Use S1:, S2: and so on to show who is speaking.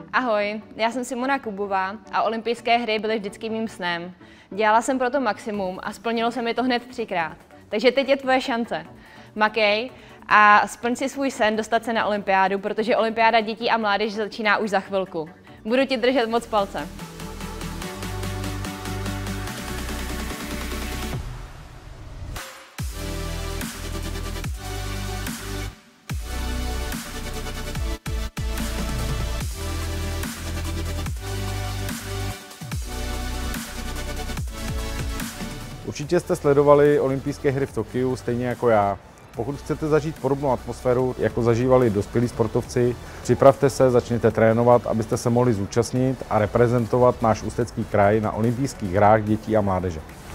S1: Ahoj, já jsem Simona Kubová a olympijské hry byly vždycky mým snem. Dělala jsem pro to maximum a splnilo se mi to hned 3krát. Takže teď je tvoje šance. Makej a splň si svůj sen dostat se na olympiádu, protože olympiáda dětí a mládeže začíná už za chvilku. Budu ti držet moc palce.
S2: Určitě jste sledovali olympijské hry v Tokiu stejně jako já. Pokud chcete zažít podobnou atmosféru, jako zažívali dospělí sportovci, připravte se, začněte trénovat, abyste se mohli zúčastnit a reprezentovat náš Ústecký kraj na olympijských hrách dětí a mládeže.